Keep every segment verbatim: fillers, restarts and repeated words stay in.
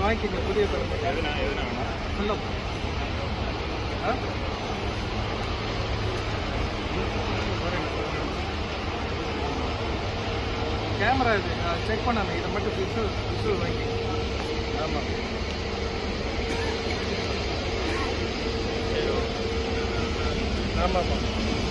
வாங்கிக்கங்க புதிய தரம். எதுனா எதுனா சொல்ல கேமரா இது செக் பண்ணாங்க. இதை மட்டும் விஷுவல் விஷுவல் வாங்கிக்கங்க. ஆமாம் ஆமாம்மா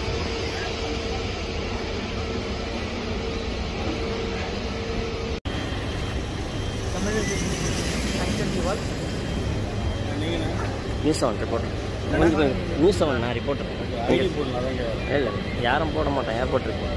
news seven reporter. News seven நான் ரிப்போர்ட்டர். இல்லை யாரும் போட மாட்டேன். ஏர்போர்ட் இருக்கு.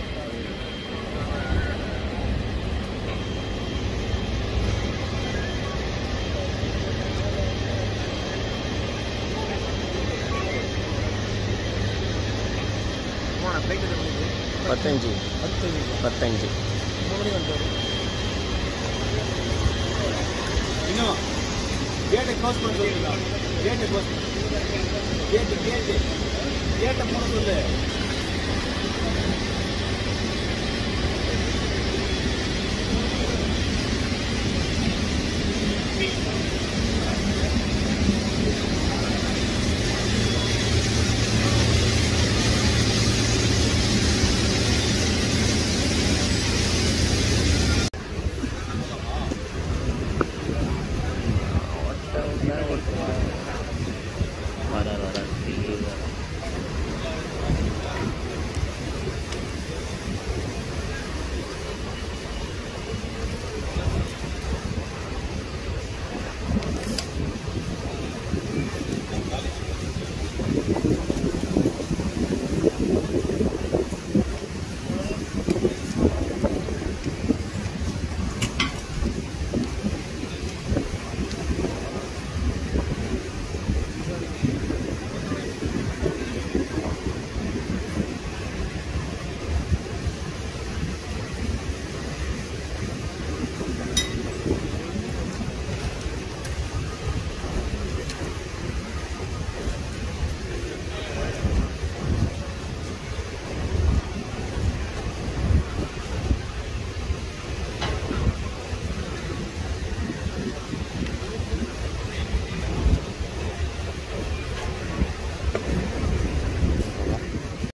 பத்தஞ்சு பத்தஞ்சு இன்னும் கேட்டை க்ளோஸ் பண்ண சொல்லுங்க. கேட்டை க்ளோஸ் கேட்டு கேட்டு கேட்டை மூட சொல்லு.